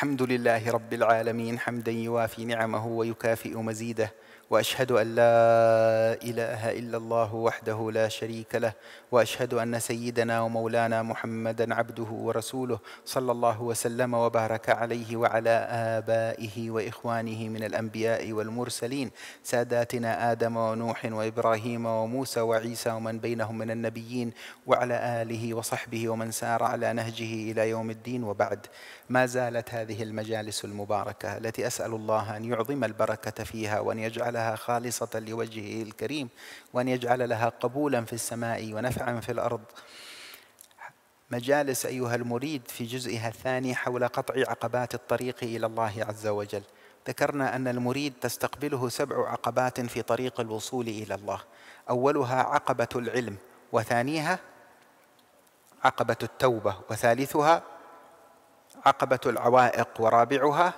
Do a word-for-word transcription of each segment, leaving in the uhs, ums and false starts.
الحمد لله رب العالمين حمدا يوافي نعمه ويكافئ مزيده، وأشهد أن لا إله إلا الله وحده لا شريك له، وأشهد أن سيدنا ومولانا محمدا عبده ورسوله صلى الله وسلم وبارك عليه وعلى آبائه وإخوانه من الأنبياء والمرسلين ساداتنا آدم ونوح وإبراهيم وموسى وعيسى ومن بينهم من النبيين، وعلى آله وصحبه ومن سار على نهجه إلى يوم الدين. وبعد، ما زالت هذه المجالس المباركة التي أسأل الله أن يعظم البركة فيها وأن يجعلها خالصة لوجهه الكريم، وأن يجعل لها قبولا في السماء ونفعا في الأرض، مجالس أيها المريد في جزئها الثاني حول قطع عقبات الطريق إلى الله عز وجل. ذكرنا أن المريد تستقبله سبع عقبات في طريق الوصول إلى الله. أولها عقبة العلم، وثانيها عقبة التوبة، وثالثها عقبة العوائق، ورابعها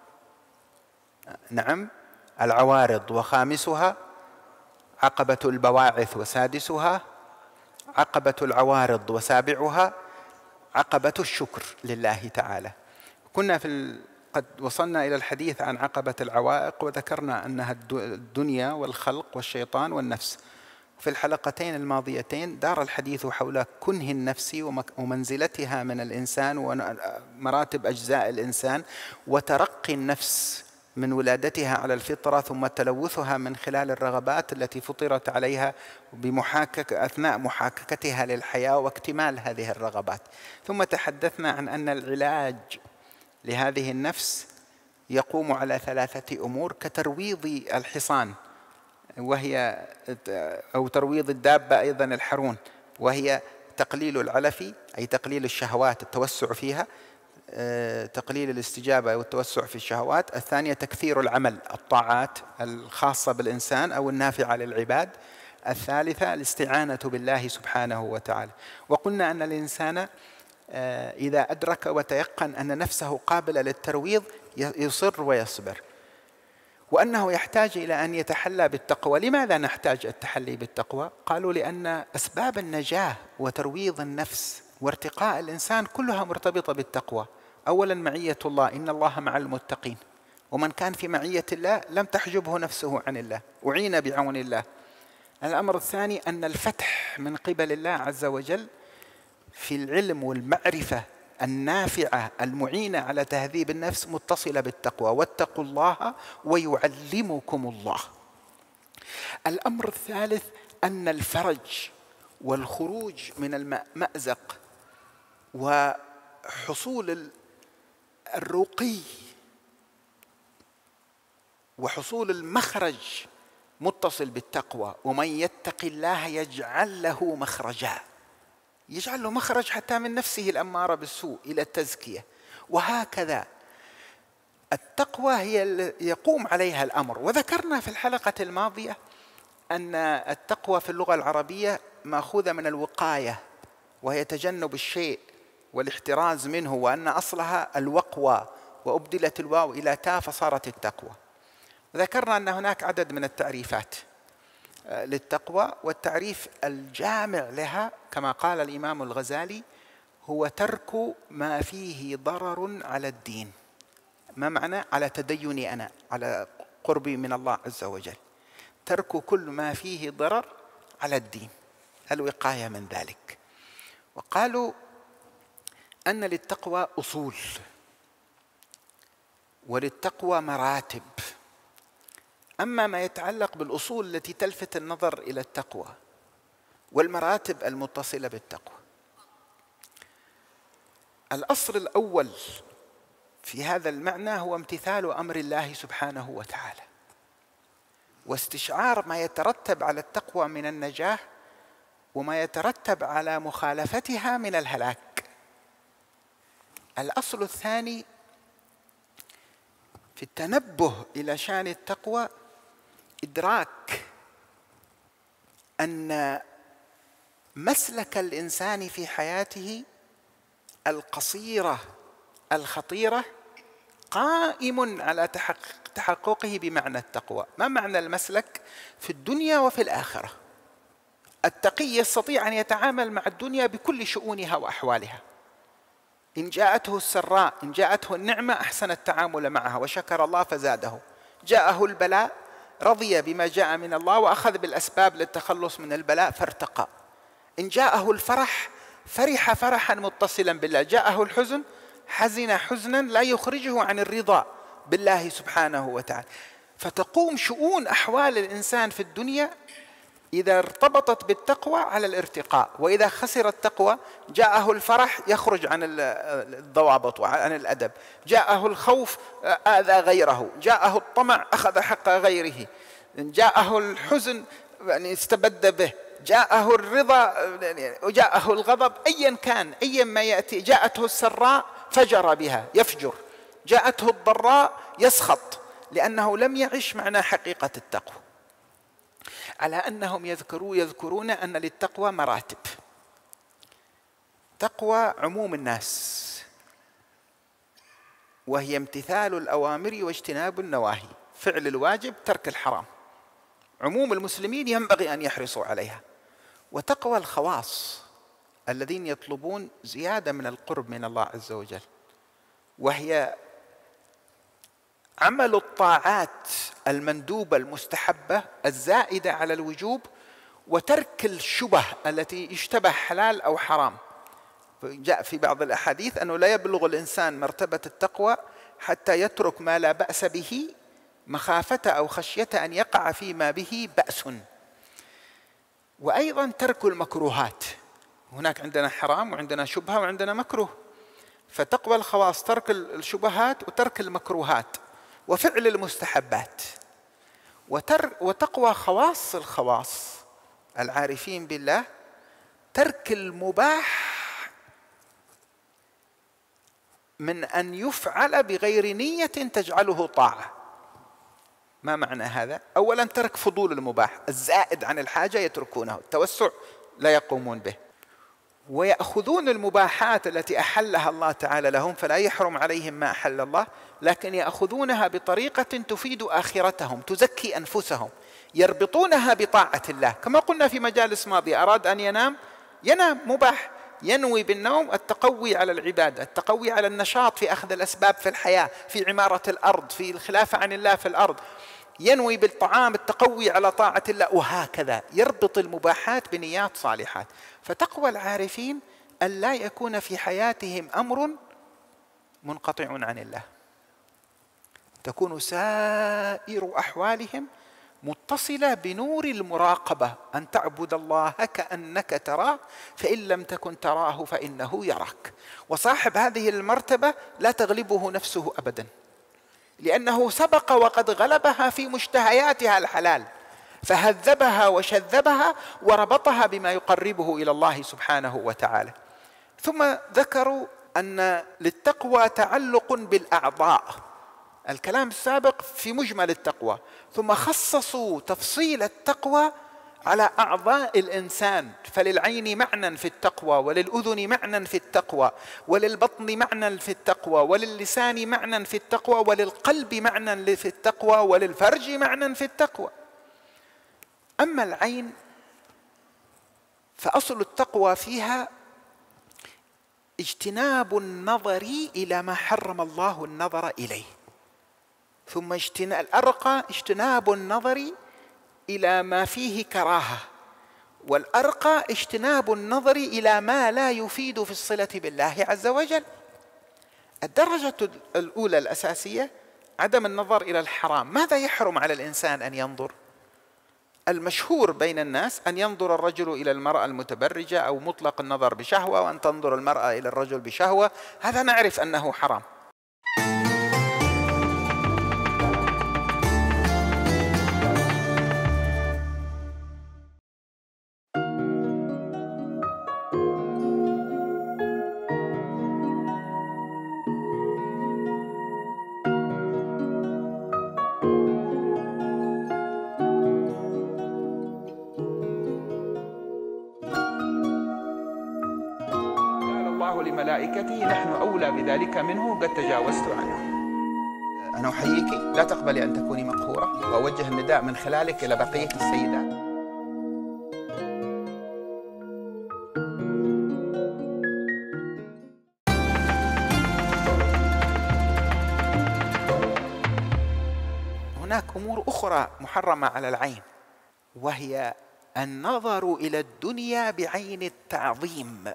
نعم العوارض، وخامسها عقبة البواعث، وسادسها عقبة العوارض، وسابعها عقبة الشكر لله تعالى. كنا في ال... قد وصلنا إلى الحديث عن عقبة العوائق، وذكرنا أنها الدنيا والخلق والشيطان والنفس. في الحلقتين الماضيتين دار الحديث حول كنه النفس ومنزلتها من الإنسان ومراتب أجزاء الإنسان، وترقي النفس من ولادتها على الفطرة ثم تلوثها من خلال الرغبات التي فطرت عليها بمحاككة أثناء محاككتها للحياة واكتمال هذه الرغبات. ثم تحدثنا عن أن العلاج لهذه النفس يقوم على ثلاثة أمور كترويض الحصان، وهي أو ترويض الدابة أيضا الحرون، وهي تقليل العلف أي تقليل الشهوات التوسع فيها، تقليل الاستجابة والتوسع في الشهوات. الثانية تكثير العمل الطاعات الخاصة بالإنسان أو النافعة للعباد. الثالثة الاستعانة بالله سبحانه وتعالى. وقلنا أن الإنسان إذا أدرك وتيقن أن نفسه قابلة للترويض يصر ويصبر، وأنه يحتاج إلى أن يتحلى بالتقوى. لماذا نحتاج التحلي بالتقوى؟ قالوا لأن أسباب النجاة وترويض النفس وارتقاء الإنسان كلها مرتبطة بالتقوى. أولا معية الله، إن الله مع المتقين، ومن كان في معية الله لم تحجبه نفسه عن الله، أعين بعون الله. الأمر الثاني أن الفتح من قبل الله عز وجل في العلم والمعرفة النافعة المعينة على تهذيب النفس متصلة بالتقوى، واتقوا الله ويعلمكم الله. الأمر الثالث أن الفرج والخروج من المأزق وحصول الرقي وحصول المخرج متصل بالتقوى. ومن يتق الله يجعل له مخرجا، يجعل له مخرج حتى من نفسه الأمارة بالسوء إلى التزكية. وهكذا التقوى هي اللي يقوم عليها الأمر. وذكرنا في الحلقة الماضية أن التقوى في اللغة العربية مأخوذة من الوقاية، وهي تجنب الشيء والاحتراز منه، وأن أصلها الوقوى وأبدلت الواو إلى تاء فصارت التقوى. وذكرنا أن هناك عدد من التعريفات للتقوى، والتعريف الجامع لها كما قال الإمام الغزالي هو ترك ما فيه ضرر على الدين. ما معنى؟ على تديني أنا، على قربي من الله عز وجل، ترك كل ما فيه ضرر على الدين، الوقاية من ذلك. وقالوا أن للتقوى أصول وللتقوى مراتب. أما ما يتعلق بالأصول التي تلفت النظر إلى التقوى والمراتب المتصلة بالتقوى، الأصل الأول في هذا المعنى هو امتثال أمر الله سبحانه وتعالى، واستشعار ما يترتب على التقوى من النجاة وما يترتب على مخالفتها من الهلاك. الأصل الثاني في التنبه إلى شأن التقوى إدراك أن مسلك الإنسان في حياته القصيرة الخطيرة قائم على تحققه بمعنى التقوى. ما معنى المسلك في الدنيا وفي الآخرة؟ التقي يستطيع أن يتعامل مع الدنيا بكل شؤونها وأحوالها، إن جاءته السراء، إن جاءته النعمة أحسن التعامل معها وشكر الله فزاده. جاءه البلاء رضي بما جاء من الله وأخذ بالأسباب للتخلص من البلاء فارتقى. إن جاءه الفرح فرح فرحا متصلا بالله. جاءه الحزن حزن حزنا لا يخرجه عن الرضا بالله سبحانه وتعالى. فتقوم شؤون أحوال الإنسان في الدنيا إذا ارتبطت بالتقوى على الارتقاء، وإذا خسر التقوى جاءه الفرح يخرج عن الضوابط وعن الأدب، جاءه الخوف آذى غيره، جاءه الطمع أخذ حق غيره، جاءه الحزن يعني استبد به، جاءه الرضا وجاءه الغضب، أيا كان أيا ما يأتي. جاءته السراء فجر بها يفجر، جاءته الضراء يسخط، لأنه لم يعش معنى حقيقة التقوى. على أنهم يذكرون يذكرون أن للتقوى مراتب. تقوى عموم الناس، وهي امتثال الأوامر واجتناب النواهي، فعل الواجب ترك الحرام. عموم المسلمين ينبغي أن يحرصوا عليها. وتقوى الخواص الذين يطلبون زيادة من القرب من الله عز وجل، وهي عمل الطاعات المندوبة المستحبة الزائدة على الوجوب، وترك الشبه التي اشتبه حلال أو حرام. جاء في بعض الأحاديث أنه لا يبلغ الإنسان مرتبة التقوى حتى يترك ما لا بأس به مخافة أو خشية أن يقع فيما به بأس. وأيضا ترك المكروهات. هناك عندنا حرام وعندنا شبهة وعندنا مكروه. فتقوى الخواص ترك الشبهات وترك المكروهات وفعل المستحبات. وتقوى خواص الخواص العارفين بالله ترك المباح من أن يفعل بغير نية تجعله طاعة. ما معنى هذا؟ أولا ترك فضول المباح، الزائد عن الحاجة يتركونه، التوسع لا يقومون به. ويأخذون المباحات التي أحلها الله تعالى لهم، فلا يحرم عليهم ما أحل الله، لكن يأخذونها بطريقة تفيد آخرتهم، تزكي أنفسهم، يربطونها بطاعة الله. كما قلنا في مجالس ماضية، أراد أن ينام ينام مباح، ينوي بالنوم التقوي على العبادة، التقوي على النشاط في أخذ الأسباب في الحياة، في عمارة الأرض، في الخلافة عن الله في الأرض. ينوي بالطعام التقوي على طاعة الله، وهكذا يربط المباحات بنيات صالحات. فتقوى العارفين أن لا يكون في حياتهم أمر منقطع عن الله، تكون سائر أحوالهم متصلة بنور المراقبة، أن تعبد الله كأنك تراه فإن لم تكن تراه فإنه يراك. وصاحب هذه المرتبة لا تغلبه نفسه أبدا، لأنه سبق وقد غلبها في مشتهياتها الحلال، فهذبها وشذبها وربطها بما يقربه إلى الله سبحانه وتعالى. ثم ذكروا أن للتقوى تعلق بالأعضاء. الكلام السابق في مجمل التقوى، ثم خصصوا تفصيل التقوى على أعضاء الإنسان. فللعين معنى في التقوى، وللأذن معنى في التقوى، وللبطن معنى في التقوى، وللسان معنى في التقوى، وللقلب معنى في التقوى، وللفرج معنى في التقوى. أما العين فأصل التقوى فيها اجتناب النظر إلى ما حرم الله النظر إليه، ثم اجتناب الأرقى اجتناب النظر إلى ما فيه كراهة، والأرقى اجتناب النظر إلى ما لا يفيد في الصلة بالله عز وجل. الدرجة الأولى الأساسية عدم النظر إلى الحرام. ماذا يحرم على الإنسان أن ينظر؟ المشهور بين الناس أن ينظر الرجل إلى المرأة المتبرجة أو مطلق النظر بشهوة، وأن تنظر المرأة إلى الرجل بشهوة، هذا نعرف أنه حرام. لملائكته نحن أولى بذلك منه قد تجاوزت عنه. أنا أحييك، لا تقبلي أن تكوني مقهورة، وأوجه النداء من خلالك إلى بقية السيدات. هناك أمور أخرى محرمة على العين، وهي النظر إلى الدنيا بعين التعظيم.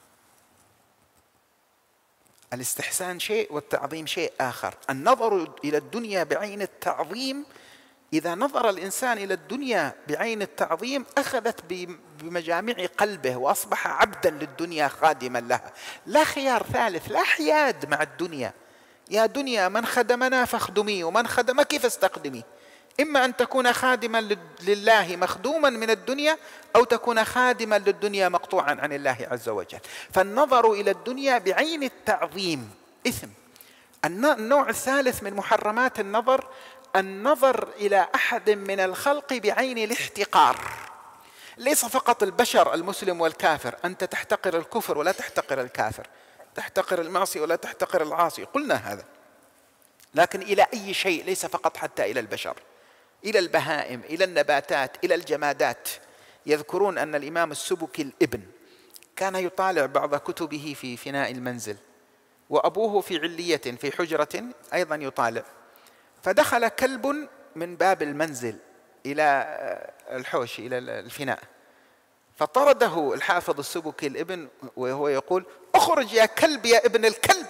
الاستحسان شيء والتعظيم شيء آخر. النظر إلى الدنيا بعين التعظيم، إذا نظر الإنسان إلى الدنيا بعين التعظيم أخذت بمجامع قلبه وأصبح عبدا للدنيا خادما لها، لا خيار ثالث، لا حياد مع الدنيا. يا دنيا من خدمنا فاخدمي، ومن خدمك فاستخدمي. إما أن تكون خادما لله مخدوما من الدنيا، أو تكون خادما للدنيا مقطوعا عن الله عز وجل. فالنظر إلى الدنيا بعين التعظيم إثم. النوع الثالث من محرمات النظر النظر إلى أحد من الخلق بعين الاحتقار. ليس فقط البشر المسلم والكافر، أنت تحتقر الكفر ولا تحتقر الكافر، تحتقر المعصي ولا تحتقر العاصي، قلنا هذا. لكن إلى أي شيء، ليس فقط حتى إلى البشر، إلى البهائم، إلى النباتات، إلى الجمادات. يذكرون أن الإمام السبكي الابن كان يطالع بعض كتبه في فناء المنزل، وأبوه في علية في حجرة أيضا يطالع، فدخل كلب من باب المنزل إلى الحوش إلى الفناء، فطرده الحافظ السبكي الابن وهو يقول: اخرج يا كلب يا ابن الكلب.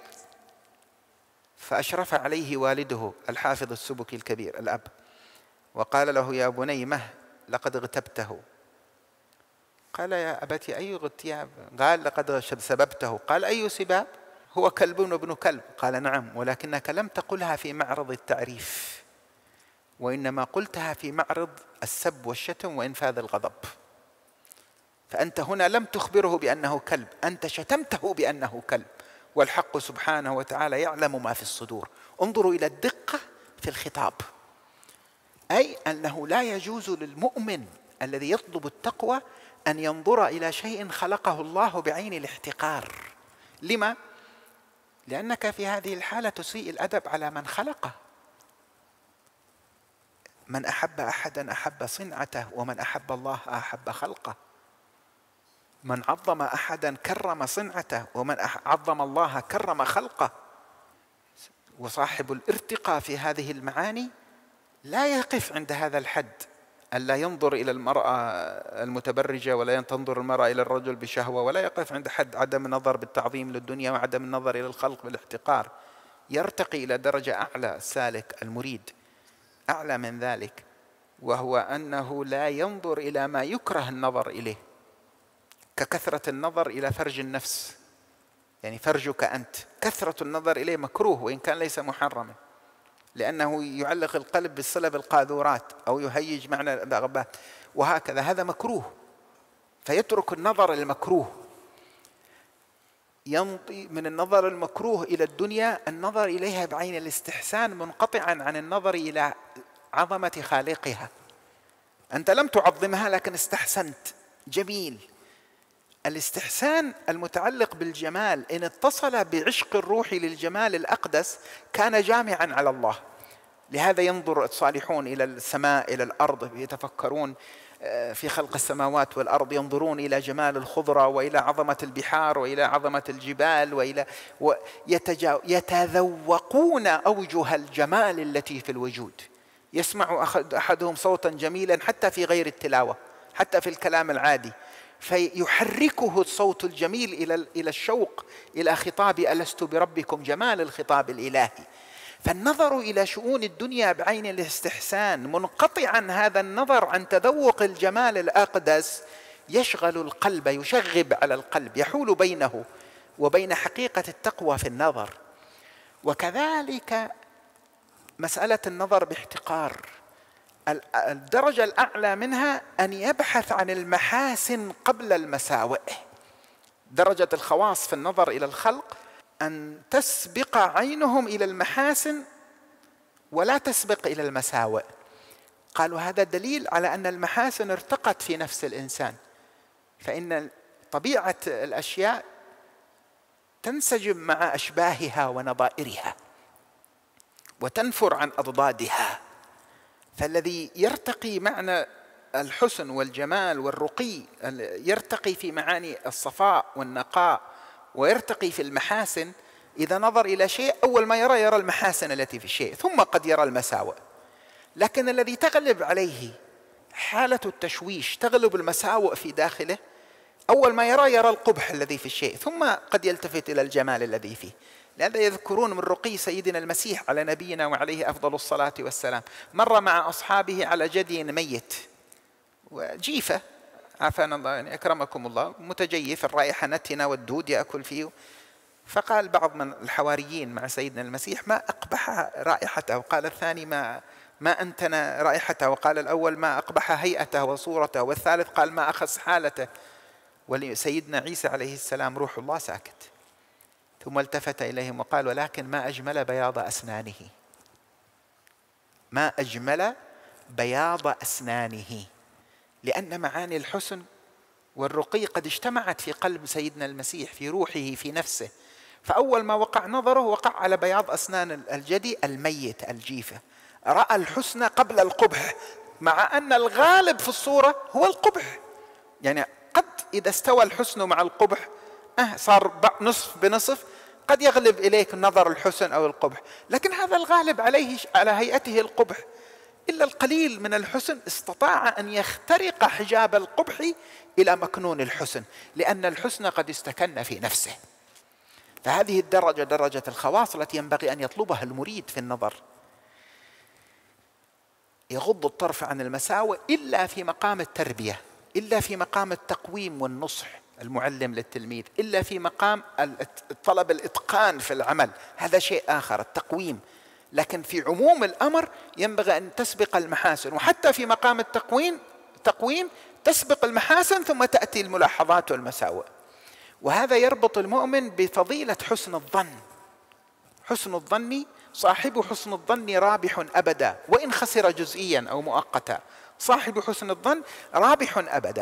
فأشرف عليه والده الحافظ السبكي الكبير الأب، وقال له: يا بني مه لقد اغتبته. قال: يا أبتي أي اغتياب؟ قال: لقد سببته. قال: أي سباب؟ هو كلب وابن كلب. قال: نعم، ولكنك لم تقلها في معرض التعريف، وإنما قلتها في معرض السب والشتم وإنفاذ الغضب. فأنت هنا لم تخبره بأنه كلب، أنت شتمته بأنه كلب، والحق سبحانه وتعالى يعلم ما في الصدور. انظروا إلى الدقة في الخطاب، أي أنه لا يجوز للمؤمن الذي يطلب التقوى أن ينظر إلى شيء خلقه الله بعين الاحتقار. لما؟ لأنك في هذه الحالة تسيء الأدب على من خلقه. من أحب أحدا أحب صنعته، ومن أحب الله أحب خلقه. من عظم أحدا كرم صنعته، ومن عظم الله كرم خلقه. وصاحب الارتقاء في هذه المعاني لا يقف عند هذا الحد، ألا ينظر إلى المرأة المتبرجة، ولا تنظر المرأة إلى الرجل بشهوة، ولا يقف عند حد عدم النظر بالتعظيم للدنيا وعدم النظر إلى الخلق بالاحتقار. يرتقي إلى درجة أعلى، السالك المريد أعلى من ذلك، وهو أنه لا ينظر إلى ما يكره النظر إليه، ككثرة النظر إلى فرج النفس. يعني فرجك أنت كثرة النظر إليه مكروه وإن كان ليس محرما، لأنه يعلق القلب بالصلة بالقاذورات أو يهيج معنى الرغبات وهكذا، هذا مكروه، فيترك النظر المكروه. ينطي من النظر المكروه إلى الدنيا النظر إليها بعين الاستحسان، منقطعا عن النظر إلى عظمة خالقها. أنت لم تعظمها لكن استحسنت، جميل. الاستحسان المتعلق بالجمال إن اتصل بعشق الروح للجمال الأقدس كان جامعا على الله. لهذا ينظر الصالحون إلى السماء، إلى الأرض، يتفكرون في خلق السماوات والأرض، ينظرون إلى جمال الخضرة وإلى عظمة البحار وإلى عظمة الجبال، وإلى يتذوقون أوجه الجمال التي في الوجود. يسمع أحدهم صوتا جميلا حتى في غير التلاوة، حتى في الكلام العادي، فيحركه الصوت الجميل إلى إلى الشوق إلى خطاب ألست بربكم، جمال الخطاب الإلهي. فالنظر إلى شؤون الدنيا بعين الاستحسان منقطعا هذا النظر عن تذوق الجمال الأقدس يشغل القلب، يشغب على القلب، يحول بينه وبين حقيقة التقوى في النظر. وكذلك مسألة النظر باحتقار، الدرجة الأعلى منها أن يبحث عن المحاسن قبل المساوئ. درجة الخواص في النظر إلى الخلق أن تسبق عينهم إلى المحاسن ولا تسبق إلى المساوئ. قالوا هذا دليل على أن المحاسن ارتقت في نفس الإنسان، فإن طبيعة الأشياء تنسجم مع أشباهها ونظائرها وتنفر عن أضدادها. فالذي يرتقي معنى الحسن والجمال والرقي يرتقي في معاني الصفاء والنقاء، ويرتقي في المحاسن. إذا نظر إلى شيء أول ما يرى يرى المحاسن التي في الشيء، ثم قد يرى المساوئ. لكن الذي تغلب عليه حالة التشويش، تغلب المساوئ في داخله، أول ما يرى يرى القبح الذي في الشيء، ثم قد يلتفت إلى الجمال الذي فيه. لهذا يذكرون من رقي سيدنا المسيح على نبينا وعليه أفضل الصلاة والسلام، مر مع أصحابه على جدي ميت وجيفة، عافانا الله يعني أكرمكم الله، متجيف، الرائحة نتنة والدود يأكل فيه. فقال بعض من الحواريين مع سيدنا المسيح: ما أقبح رائحته. وقال الثاني: ما ما أنتن رائحته. وقال الأول: ما أقبح هيئته وصورته. والثالث قال: ما أخس حالته. ولسيدنا عيسى عليه السلام روح الله ساكت. ثم التفت إليهم وقال: ولكن ما أجمل بياض أسنانه، ما أجمل بياض أسنانه، لأن معاني الحسن والرقي قد اجتمعت في قلب سيدنا المسيح، في روحه، في نفسه. فأول ما وقع نظره وقع على بياض أسنان الجدي الميت الجيفة، رأى الحسن قبل القبح، مع أن الغالب في الصورة هو القبح. يعني قد إذا استوى الحسن مع القبح أه صار نصف بنصف، قد يغلب إليك نظر الحسن أو القبح، لكن هذا الغالب عليه على هيئته القبح. إلا القليل من الحسن استطاع أن يخترق حجاب القبح إلى مكنون الحسن، لأن الحسن قد استكن في نفسه. فهذه الدرجة درجة الخواص التي ينبغي أن يطلبها المريد في النظر. يغض الطرف عن المساوئ إلا في مقام التربية، إلا في مقام التقويم والنصح المعلم للتلميذ، إلا في مقام طلب الإتقان في العمل، هذا شيء آخر التقويم. لكن في عموم الأمر ينبغي أن تسبق المحاسن، وحتى في مقام التقويم تقويم تسبق المحاسن ثم تأتي الملاحظات والمساوئ. وهذا يربط المؤمن بفضيلة حسن الظن. حسن الظن، صاحب حسن الظن رابح أبدا وإن خسر جزئيا أو مؤقتا. صاحب حسن الظن رابح أبدا.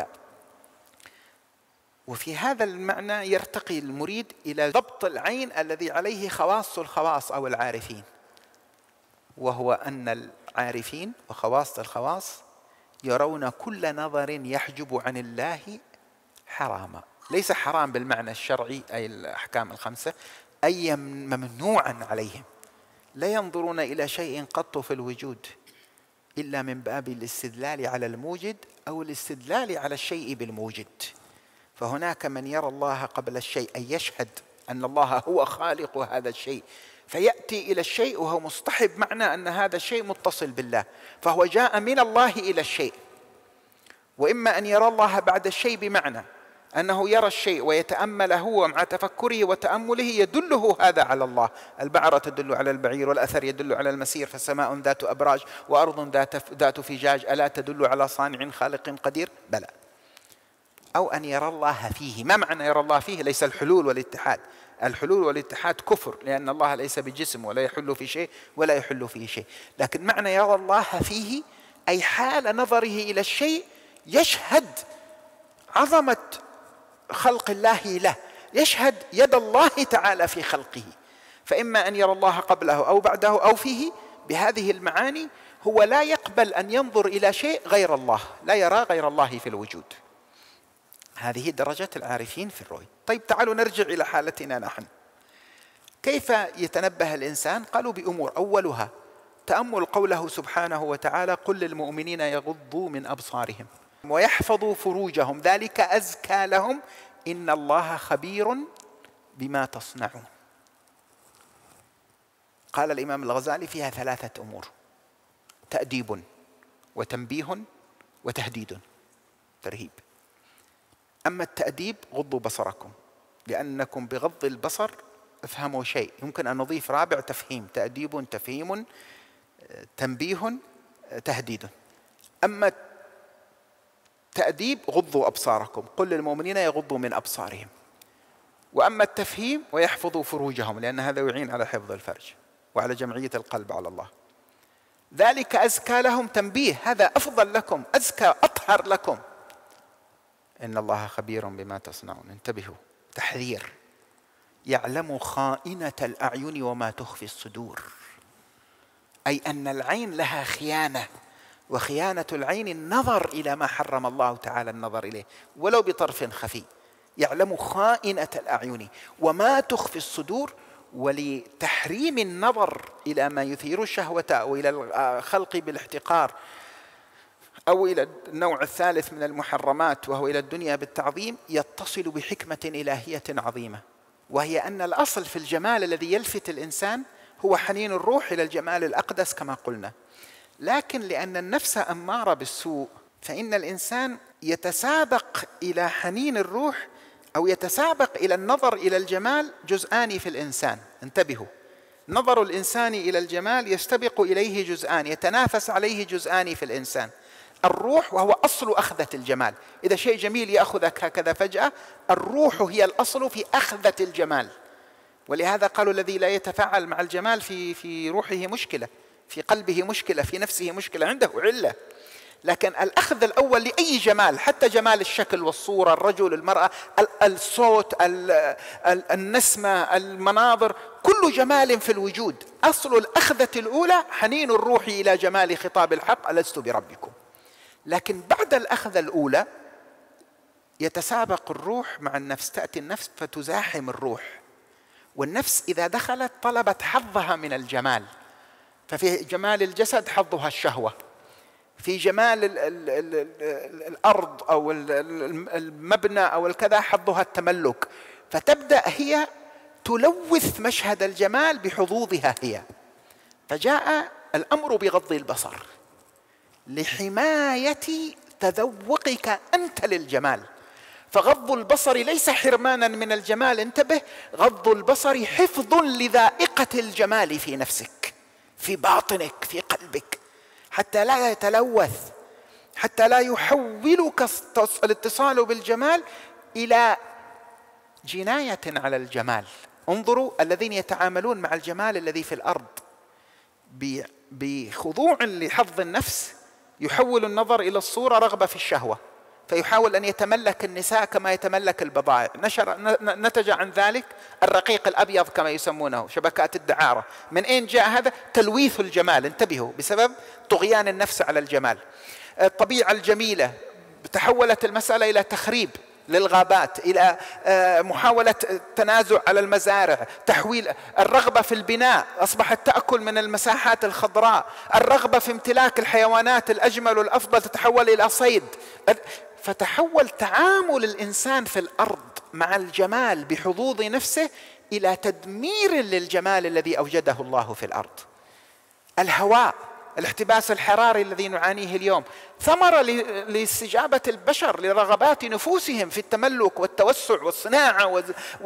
وفي هذا المعنى يرتقي المريد إلى ضبط العين الذي عليه خواص الخواص أو العارفين، وهو أن العارفين وخواص الخواص يرون كل نظر يحجب عن الله حراما. ليس حرام بالمعنى الشرعي أي الأحكام الخمسة، أي ممنوعا عليهم. لا ينظرون إلى شيء قط في الوجود إلا من باب الاستدلال على الموجد أو الاستدلال على الشيء بالموجد. فهناك من يرى الله قبل الشيء، أي يشهد أن الله هو خالق هذا الشيء، فيأتي إلى الشيء وهو مصطحب معنى أن هذا الشيء متصل بالله، فهو جاء من الله إلى الشيء. وإما أن يرى الله بعد الشيء بمعنى أنه يرى الشيء ويتأمل هو مع تفكره وتأمله يدله هذا على الله. البعرة تدل على البعير، والأثر يدل على المسير، فسماء ذات أبراج وأرض ذات فجاج ألا تدل على صانع خالق قدير؟ بلى. أو أن يرى الله فيه. ما معنى يرى الله فيه؟ ليس الحلول والاتحاد، الحلول والاتحاد كفر، لأن الله ليس بجسم ولا يحل في شيء ولا يحل فيه شيء. لكن معنى يرى الله فيه أي حال نظره إلى الشيء يشهد عظمة خلق الله له، يشهد يد الله تعالى في خلقه. فإما أن يرى الله قبله أو بعده أو فيه. بهذه المعاني هو لا يقبل أن ينظر إلى شيء غير الله، لا يرى غير الله في الوجود. هذه درجة العارفين في الرؤية. طيب تعالوا نرجع إلى حالتنا نحن. كيف يتنبه الإنسان؟ قالوا بأمور، أولها تأمل قوله سبحانه وتعالى: قل للمؤمنين يغضوا من أبصارهم ويحفظوا فروجهم ذلك أزكى لهم إن الله خبير بما تصنعون. قال الإمام الغزالي فيها ثلاثة أمور: تأديب وتنبيه وتهديد، ترهيب. أما التأديب: غضوا بصركم، لأنكم بغض البصر افهموا شيء. يمكن أن نضيف رابع: تفهيم، تأديب، تفهيم، تنبيه، تهديد. أما التأديب: غضوا أبصاركم، قل للمؤمنين يغضوا من أبصارهم. وأما التفهيم: ويحفظوا فروجهم، لأن هذا يعين على حفظ الفرج وعلى جمعية القلب على الله. ذلك أزكى لهم، تنبيه، هذا أفضل لكم، أزكى، أطهر لكم. إن الله خبير بما تصنعون، انتبهوا، تحذير. يعلم خائنة الأعين وما تخفي الصدور، أي أن العين لها خيانة، وخيانة العين النظر إلى ما حرم الله تعالى النظر إليه ولو بطرف خفي. يعلم خائنة الأعين وما تخفي الصدور، ولتحريم النظر إلى ما يثير الشهوة أو إلى الخلق بالاحتقار أو إلى النوع الثالث من المحرمات وهو إلى الدنيا بالتعظيم، يتصل بحكمة إلهية عظيمة، وهي أن الأصل في الجمال الذي يلفت الإنسان هو حنين الروح إلى الجمال الأقدس كما قلنا. لكن لأن النفس أمارة بالسوء فإن الإنسان يتسابق إلى حنين الروح أو يتسابق إلى النظر إلى الجمال جزءان في الإنسان. انتبهوا، نظر الإنسان إلى الجمال يستبق إليه جزءان، يتنافس عليه جزءان في الإنسان: الروح وهو أصل أخذة الجمال. إذا شيء جميل يأخذك هكذا فجأة، الروح هي الأصل في أخذة الجمال. ولهذا قالوا الذي لا يتفاعل مع الجمال في في روحه مشكلة، في قلبه مشكلة، في نفسه مشكلة، عنده علة. لكن الأخذ الأول لأي جمال، حتى جمال الشكل والصورة، الرجل، المرأة، الصوت، النسمة، المناظر، كل جمال في الوجود، أصل الأخذة الأولى حنين الروح إلى جمال خطاب الحق: ألست بربكم. لكن بعد الأخذة الأولى يتسابق الروح مع النفس، تأتي النفس فتزاحم الروح، والنفس إذا دخلت طلبت حظها من الجمال. ففي جمال الجسد حظها الشهوة، في جمال ال ال ال ال الأرض أو المبنى أو الكذا حظها التملك، فتبدأ هي تلوث مشهد الجمال بحظوظها هي. فجاء الأمر بغض البصر لحماية تذوقك أنت للجمال. فغض البصر ليس حرمانا من الجمال، انتبه، غض البصر حفظ لذائقة الجمال في نفسك، في باطنك، في قلبك، حتى لا يتلوث، حتى لا يحولك الاتصال بالجمال إلى جناية على الجمال. انظروا الذين يتعاملون مع الجمال الذي في الأرض بخضوع لحظ النفس، يحول النظر إلى الصورة رغبة في الشهوة، فيحاول أن يتملك النساء كما يتملك البضائع. نشر نتج عن ذلك الرقيق الأبيض كما يسمونه، شبكات الدعارة. من أين جاء هذا؟ تلويث الجمال، انتبهوا، بسبب طغيان النفس على الجمال. الطبيعة الجميلة تحولت المسألة إلى تخريب للغابات، إلى محاولة تنازع على المزارع، تحويل الرغبة في البناء، أصبحت تأكل من المساحات الخضراء، الرغبة في امتلاك الحيوانات الأجمل والأفضل تتحول إلى صيد. فتحول تعامل الإنسان في الأرض مع الجمال بحظوظ نفسه إلى تدمير للجمال الذي أوجده الله في الأرض. الهواء، الاحتباس الحراري الذي نعانيه اليوم، ثمرة لاستجابة البشر لرغبات نفوسهم في التملك والتوسع والصناعة،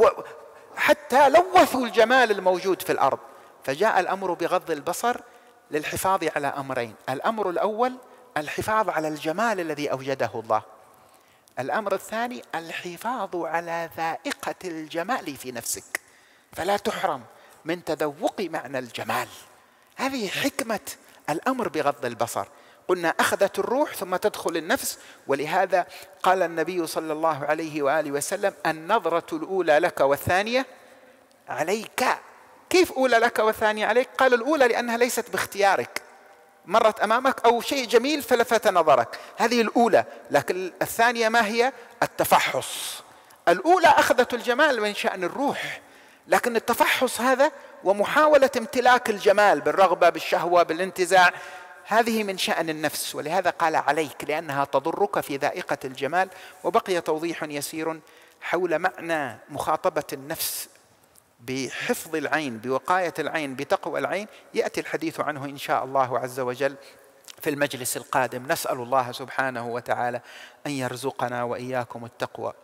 حتى لوثوا الجمال الموجود في الأرض. فجاء الأمر بغض البصر للحفاظ على أمرين: الأمر الأول الحفاظ على الجمال الذي أوجده الله، الأمر الثاني الحفاظ على ذائقة الجمال في نفسك، فلا تحرم من تذوق معنى الجمال. هذه حكمة الأمر بغض البصر. قلنا أخذت الروح ثم تدخل النفس، ولهذا قال النبي صلى الله عليه وآله وسلم: النظرة الأولى لك والثانية عليك. كيف أولى لك والثانية عليك؟ قال الأولى لأنها ليست باختيارك، مرت أمامك أو شيء جميل فلفت نظرك، هذه الأولى. لكن الثانية ما هي؟ التفحص. الأولى أخذت الجمال من شأن الروح، لكن التفحص هذا ومحاولة امتلاك الجمال بالرغبة بالشهوة بالانتزاع، هذه من شأن النفس. ولهذا قال عليك، لأنها تضرك في ذائقة الجمال. وبقي توضيح يسير حول معنى مخاطبة النفس بحفظ العين، بوقاية العين، بتقوى العين، يأتي الحديث عنه إن شاء الله عز وجل في المجلس القادم. نسأل الله سبحانه وتعالى أن يرزقنا وإياكم التقوى.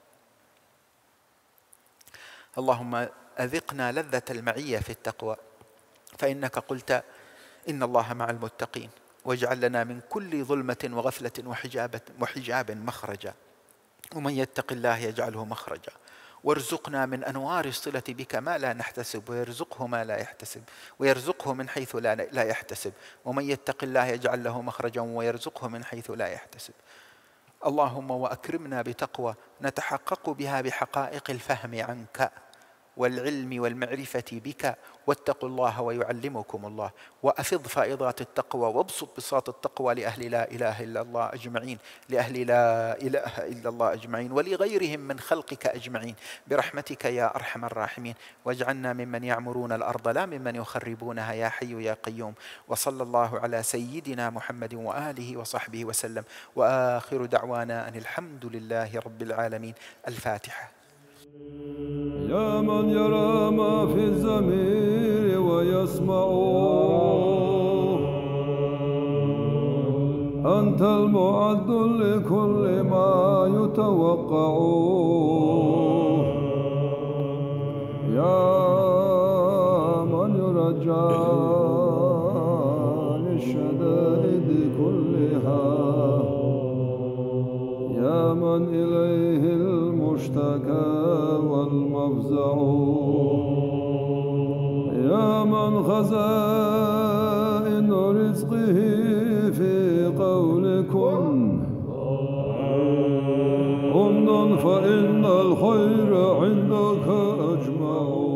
اللهم أذقنا لذة المعية في التقوى، فإنك قلت: إن الله مع المتقين، واجعل لنا من كل ظلمة وغفلة وحجاب, وحجاب مخرجا، ومن يتق الله يجعله مخرجا، وارزقنا من أنوار الصلة بك ما لا نحتسب، ويرزقه ما لا يحتسب، ويرزقه من حيث لا يحتسب، ومن يتق الله يجعل له مخرجا ويرزقه من حيث لا يحتسب. اللهم وأكرمنا بتقوى نتحقق بها بحقائق الفهم عنك والعلم والمعرفة بك، واتقوا الله ويعلمكم الله. وأفض فائضات التقوى وابسط بساط التقوى لأهل لا إله إلا الله أجمعين، لأهل لا إله إلا الله أجمعين، ولغيرهم من خلقك أجمعين برحمتك يا أرحم الراحمين. واجعلنا ممن يعمرون الأرض لا ممن يخربونها يا حي يا قيوم. وصلى الله على سيدنا محمد وآله وصحبه وسلم، وآخر دعوانا أن الحمد لله رب العالمين. الفاتحة. يا من يرى ما في الضمير ويسمع، أنت المعد لكل ما يتوقع. يا من يرجى للشدائد كلها، يا من إليه المشتكى والمفزع. يا من خزائن رزقه في قول كن، أمن فإن الخير عندك أجمع.